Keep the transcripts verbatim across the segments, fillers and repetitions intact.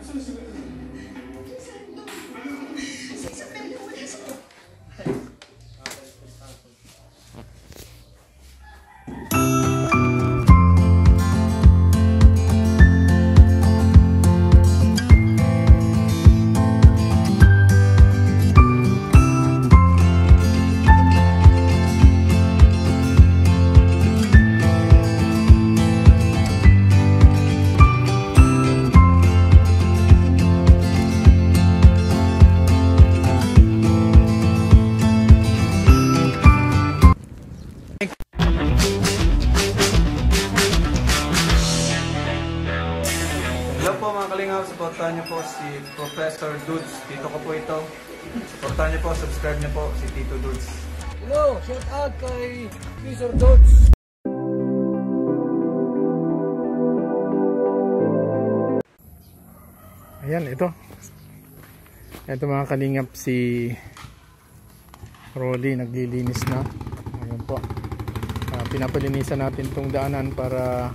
Supportahan niyo po si Professor Dudes. Tito ko po ito. Supportahan niyo po, subscribe niyo po si Tito Dudes. Hello, shout out kay Professor Dudes. Ayan, ito. Ito mga kalingap, si Rolly naglilinis na. Ayan po. Uh, pinapalinisan natin itong daanan para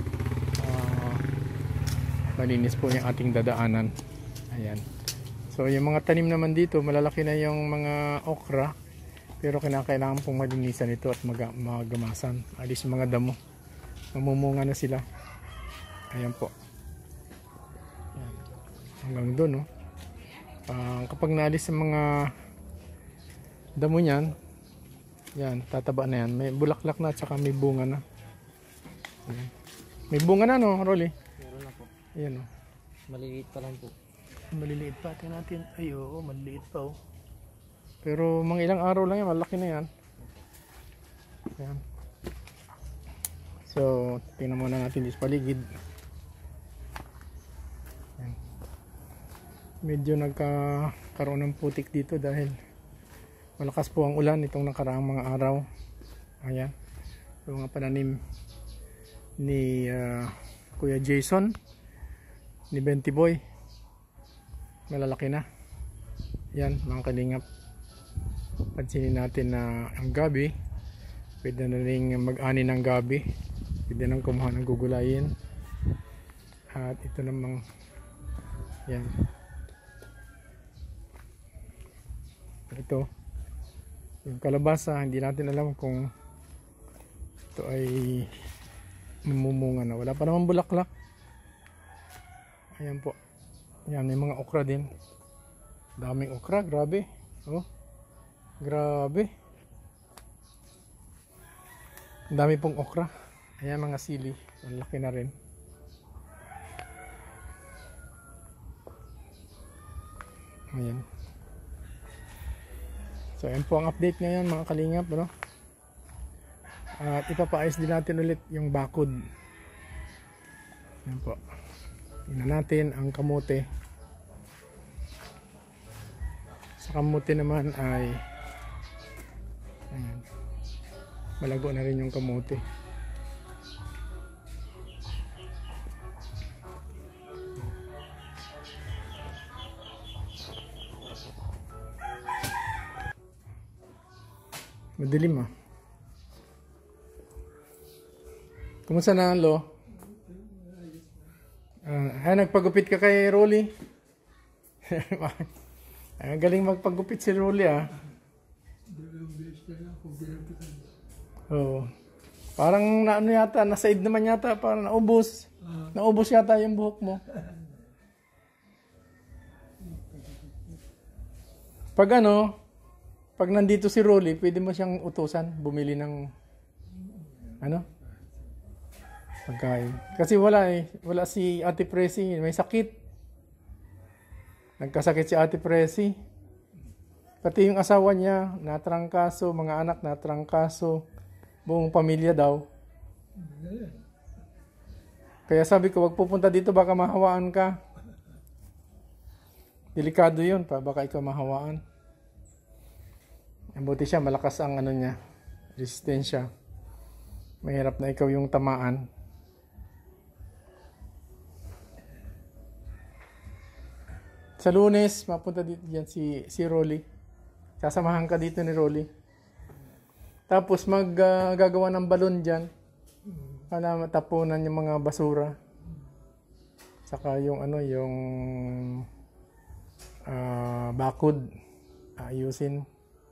malinis po yung ating dadaanan. Ayan. So yung mga tanim naman dito, malalaki na yung mga okra, pero kinakailangan pong malinisan ito at mag magamasan. Alis yung mga damo. Mamumunga na sila. Ayan po. Ayan. Hanggang doon, no? Uh, kapag naalis yung mga damo niyan, yan, tataba na yan. May bulaklak na at saka may bunga na. Ayan. May bunga na, no, Rolly? Ayan o. Maliliit pa lang po. Maliliit pa. Tingnan natin. Ay oo, maliliit pa o. Pero mga ilang araw lang yan. Malaki na yan. Ayan. So, tingnan muna natin dito sa paligid. Ayan. Medyo nagkakaroon ng putik dito dahil malakas po ang ulan itong nakaraang mga araw. Ayan. Yung mga pananim ni uh, Kuya Jason, ni Benti Boy, malalaki na. Yan mga kalingap, pansinin natin na ang gabi pwede na rin mag-ani ng gabi, pwede nang kumuha ng gugulayin. At ito namang yan, ito yung kalabasa, hindi natin alam kung ito ay mamumunga na. Wala pa naman bulaklak. Ayan po. Yan, may mga okra din. Daming okra, grabe. Oh. Grabe. Dami pong okra. Ayan mga sili. Ang laki na rin. Ayan. So, ayan po ang update ngayon mga kalingap, no? At ipapaayos din natin ulit yung bakod. Ayan po. Tingnan natin ang kamote. Sa kamote naman ay ayan, malago na rin yung kamote. Madilim ah. Kumusta na, Lo? Uh, ay, nagpagupit ka kay Rolly. Ay, galing magpagupit si Rolly ah. Oh. Parang na ano yata, nasaid naman yata, parang naubos. Naubos yata yung buhok mo. Pag ano, pag nandito si Rolly, pwede mo siyang utusan, bumili ng ano? Pagkain. Kasi wala eh. Wala si Ate Presi. May sakit. Nagkasakit si Ate Presi. Pati yung asawa niya, natrangkaso. Mga anak natrangkaso. Buong pamilya daw. Kaya sabi ko, wag pupunta dito, baka mahawaan ka. Delikado yun pa. Baka ikaw mahawaan. Ang buti siya, malakas ang ano niya. Resistensya. Mahirap na ikaw yung tamaan. Sa Lunes, mapunta dito yan si, si Rolly. Sasamahan ka dito ni Rolly. Tapos maggagawa uh, ng balon dyan. Para matapunan yung mga basura. Saka yung ano, yung ah, bakod ayusin.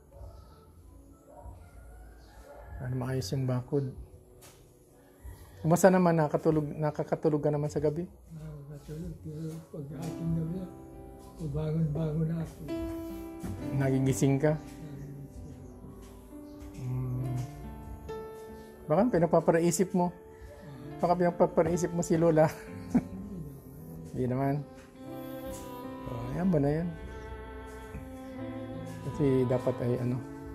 Ano maayos yung bakod. Kumusta naman, nakakatulog, nakakatulog ka naman sa gabi? Nakakatulog. Pero pag ating gabi, pabangon-bangon na ako. Nagigising ka? Hmm. Baka pinapaparaisip mo. Baka pinapaparaisip mo si Lola. Hindi naman. Oh, ayan ba na yan? Kasi dapat ay ano.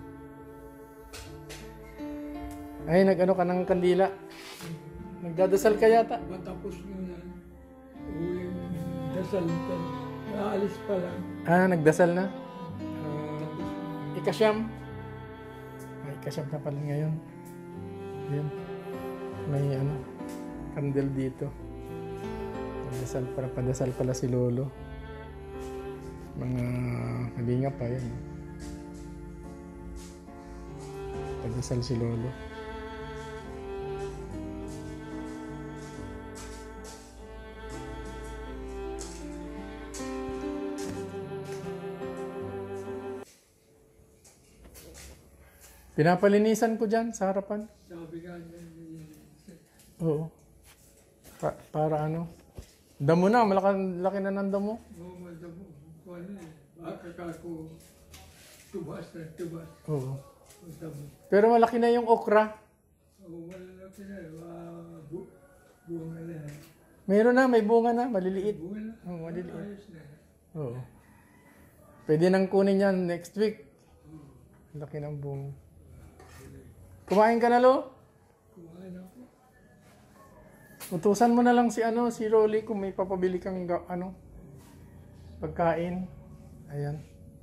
Ay, nag-ano ka ng kandila. Nagdadasal ka yata. Matapos nyo yan, huling dasal ka. Naalis pa lang. Ah, nagdasal na? Tapos, Ikasyam. Ay, ikasyam na pala ngayon. Yan. May ano, kandil dito. Padasal para padasal pala si Lolo. Mga kalinga pa yan. Padasal si Lolo. Pinapalinisan ko dyan sa harapan. sabi nga niya, Oo. Pa- para ano? Damo na, malaki laki na ng damo. oh, madamo, kung ano eh, baka kako tubas na tubas. Oo. Madamo. Pero malaki na yung okra. Oh, wala na pina, uh, bu bunga na. Mayroon na, may bunga na, maliliit. Bunga na. Oo, maliliit. Ayos na. Oo. Pwede nang kunin yan next week. Laki ng bunga. Kumain ka na, Lo? Kumain ako. Utusan mo na lang si ano, si Rolly kung may papabili kang ga- ano pagkain. Ayan.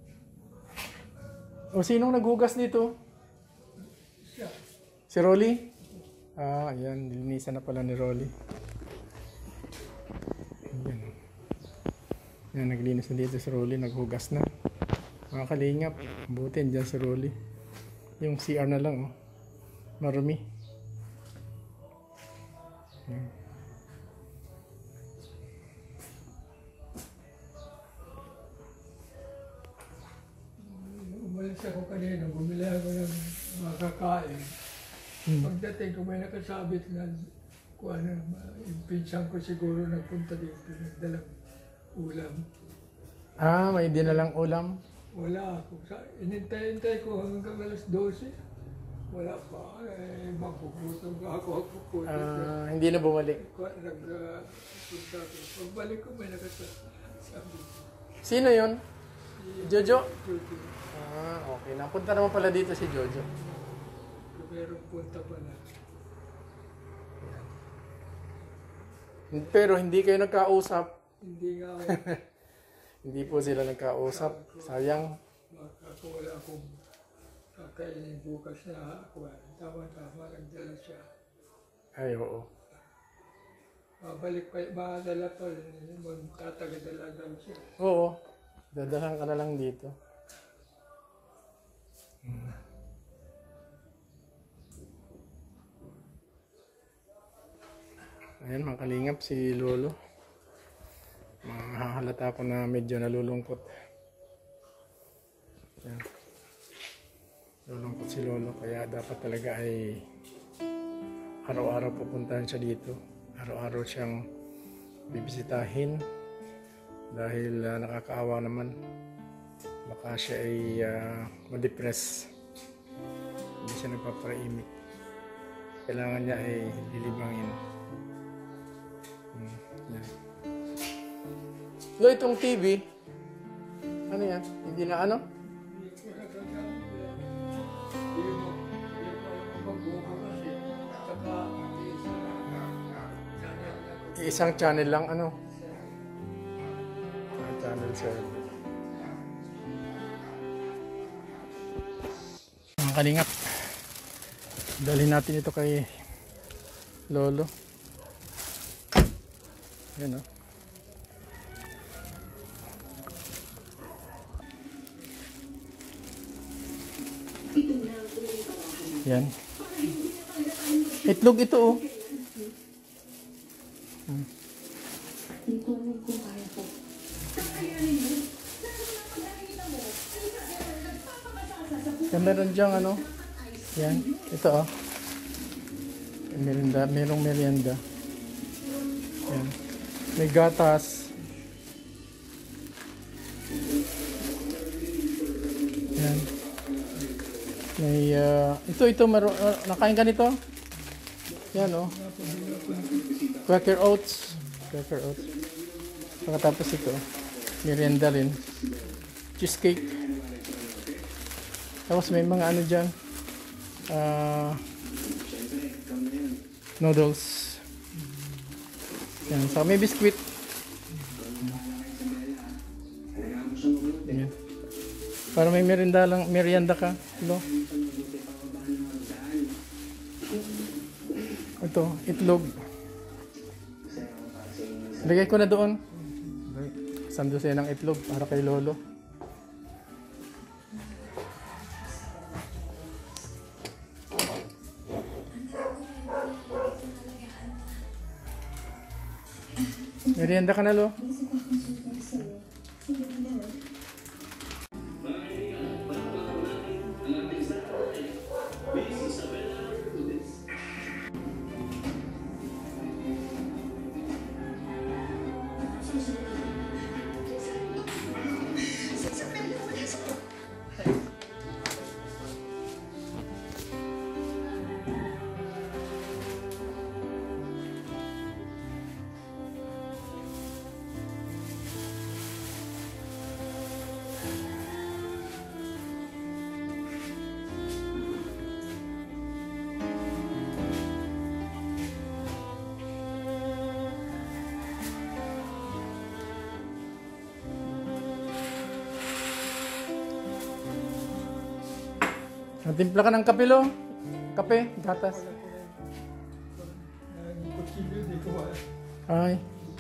O sinong naghugas dito? Siya. Si Rolly? Ah, ayan, nilinisan na pala ni Rolly. Ayan. Ayan, naglinis na dito si Rolly, naghugas na. Mga kalingap, butin dyan si Rolly. Yung C R na lang, oh. Marumi. Ayan. Umalis ako kanina, bumili ako ng mga kakain. Hmm. Pagdating ko may nakasabit na kung ano, yung pinsan ko siguro nagpunta dito, nagdalang ulam. Ah, may dinalang ulam. Wala ako. Sa, inintay-intay ko hanggang alas dose. Wala pa. Eh, magugutom ako. Ako po. Ah, hindi na bumalik. Nagpunta ko. Pagbalik ko may nakasabi. Sino yon? Jojo? Jojo. Ah, okay. Napunta naman pala dito si Jojo. Pero punta pa na. Pero hindi kayo nagkausap. Hindi nga ako. Hindi po sila nagkausap. Sayang. Baka ako wala akong kakainin bukas na ako. Tama-tama nagdala siya. Ay, oo. Babalik pa, makadala pa rin. Tatagadala daw siya. Oo. Dadahan ka na lang dito. Hmm. Ayan, mga kalingap si Lolo. Mahahalata ko na medyo nalulungkot. Ayan. Lulungkot si Lolo, kaya dapat talaga ay araw-araw pupuntahan siya dito. Araw-araw siyang bibisitahin dahil uh, nakakaawa naman. Baka siya ay uh, ma-depress. Hindi siya nagpapaimik. Kailangan niya ay lilibangin. Hmm, yan. Lo, itong T V, ano yan? Hindi na ano? Isang channel lang, ano? Isang channel seven. Mga kalingap, dalhin natin ito kay Lolo. Yan, oh. Yan. Itlog ito, oh. Hmm. meron diyang ano. Yan. Ito oh. Merienda. Merong merienda. Yan. May gatas. Yan. May, uh, ito, ito, maro, uh, nakain ka nito? Yan, oh. Quaker Oats. Quaker Oats. Pagkatapos ito, merienda rin. Cheesecake. Tapos may mga ano dyan. Uh, noodles. Yan. Saka may biskuit. Yan. Para may merienda lang, merienda ka. Hello? Ito, itlog. Lagay ko na doon. Sandusin ng itlog para kay Lolo. Merienda ka na, Lo. Natimpla ka ng kape, Lo. Kape, gatas. Kutsilyo, di ko wala. Ay.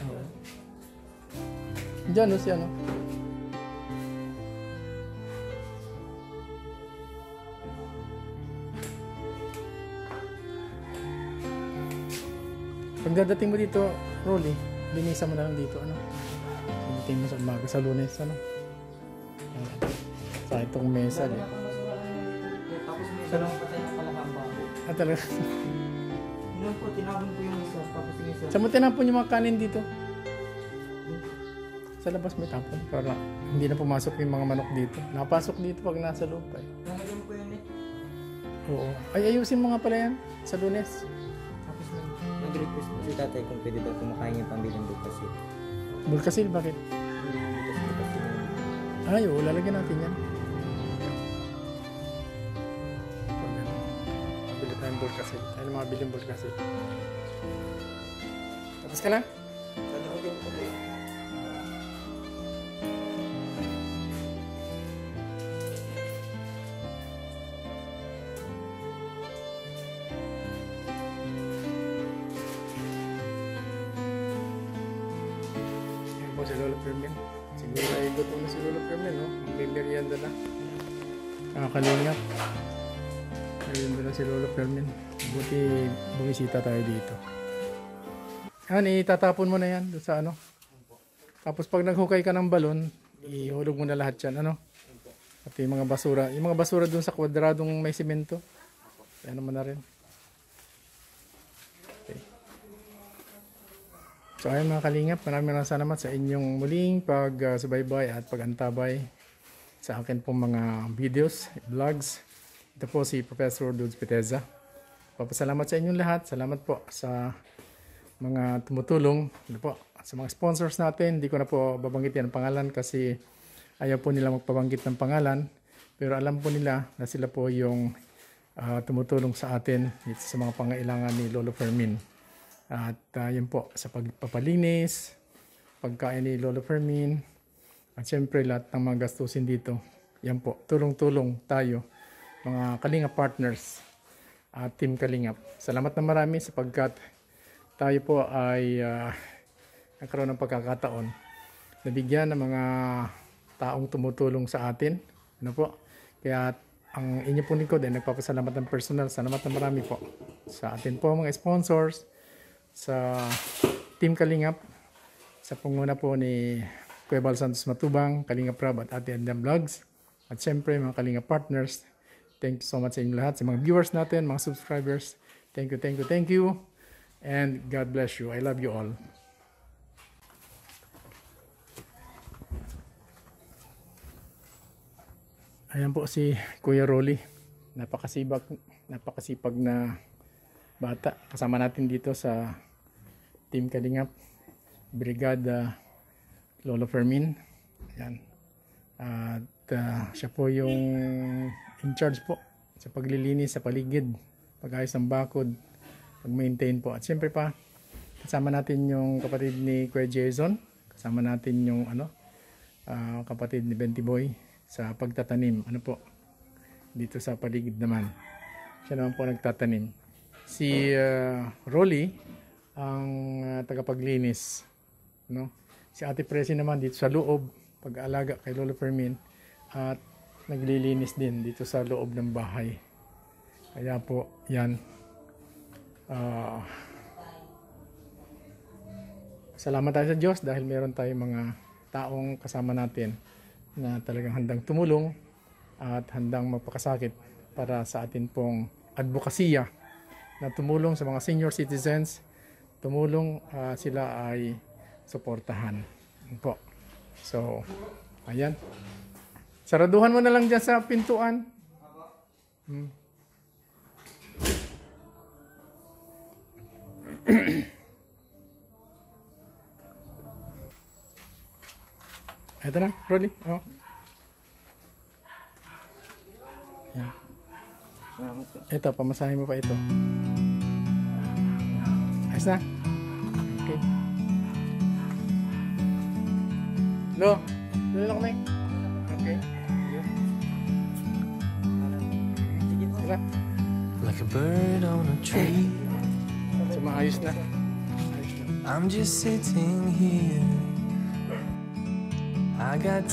Diyan, no, si ano. Pagdadating mo dito, Rolly, linisan mo na lang dito, ano. Pagdating mo sa umaga, sa Lunes, ano. Ayan. Sa itong mesa, eh. Tapos may isa lang patay ng kalakamba. Ah, talaga. Yun po, tinapon ko yung isa. Tapos yung isa. Saan mo tinapon yung mga kanin dito? Sa labas may tapon para hindi na pumasok yung mga manok dito. Napasok dito pag nasa loob pa eh. Nalagyan ko yun eh. Oo. Ay, ayusin mo nga pala yan sa Lunes. Tapos nag- nag-request po si tatay kung pwede daw kumakain yung pambilang doon kasi. Bulkasil, bakit? Ay, oo, lalagyan natin yan. Mabili tayong bulkasil. Tayo na mabili yung bulkasil. Tapos ka na? Sana ko yung puti. Yan po si Lolo Fermin. Siguro ay gutom na si Lolo Fermin, no? May merienda na. Nakakalingap. Merienda na si Lolo Fermin. Buti bumisita tayo dito. Yan, itatapon mo na yan doon sa ano. Tapos pag naghukay ka ng balon, ihulog mo na lahat yan, ano? At yung mga basura. Yung mga basura doon sa kwadradong may simento. Yan naman na rin. Okay. So ayun mga kalingap, maraming maraming salamat sa inyong muling pag-subaybay at pag-antabay sa akin pong mga videos, vlogs. Ito po si Professor Dudes Piteza. Papasalamat sa inyong lahat. Salamat po sa mga tumutulong. Ito po, sa mga sponsors natin. Hindi ko na po babanggitin ang pangalan kasi ayaw po nila magpabanggit ng pangalan. Pero alam po nila na sila po yung uh, tumutulong sa atin dito sa mga pangailangan ni Lolo Fermin. At uh, yun po, sa pagpapalinis, pagkain ni Lolo Fermin, at syempre lahat ng mga gastusin dito. Yan po, tulong-tulong tayo, mga Kalingap partners at Team Kalingap. Salamat na marami sapagkat tayo po ay uh, nagkaroon ng pagkakataon na bigyan ng mga taong tumutulong sa atin. Ano po? Kaya ang inyo pong lingkod ay nagpapasalamat ng personal. Salamat na marami po sa atin po mga sponsors, sa Team Kalingap, sa panguna po ni Kuya Bal Santos Matubang, Kalingap Rab at Ate Andam Vlogs, at syempre mga Kalingap partners, Thank you so much sa inyo lahat, sa mga viewers natin, mga subscribers. Thank you, thank you, thank you. And God bless you. I love you all. Ayan po si Kuya Rolly. Napakasibag, napakasipag na bata. Kasama natin dito sa Team Kalingap, Brigada Lolo Fermin. Ayan. At uh, siya po yung in charge po sa paglilinis sa paligid, pag-ayos ng bakod, pag-maintain po. At siyempre pa, kasama natin yung kapatid ni Kuya Jason, kasama natin yung ano, uh, kapatid ni Benty Boy sa pagtatanim. Ano po, dito sa paligid naman. Siya naman po nagtatanim. Si uh, Rolly, ang uh, tagapaglinis. No? Si Ate Presi naman dito sa loob, pag-alaga kay Lolo Fermin. At naglilinis din dito sa loob ng bahay. Kaya po, yan. Uh, salamat tayo sa Diyos dahil meron tayong mga taong kasama natin na talagang handang tumulong at handang magpakasakit para sa atin pong advokasya na tumulong sa mga senior citizens, tumulong uh, sila ay suportahan po. So, ayan. Saraduhan mo na lang dyan sa pintuan. Hmm. Ito na, Rolly. Oh. Yan. Ito, pamasahin mo pa ito. Ayos na? Okay. Lo, dali lang kami. Okay. Tira. Like a bird on a tree. So, maayos na. Ayos na. I'm just sitting here. I got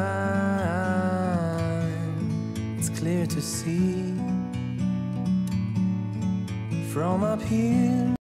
time. It's clear to see from up here.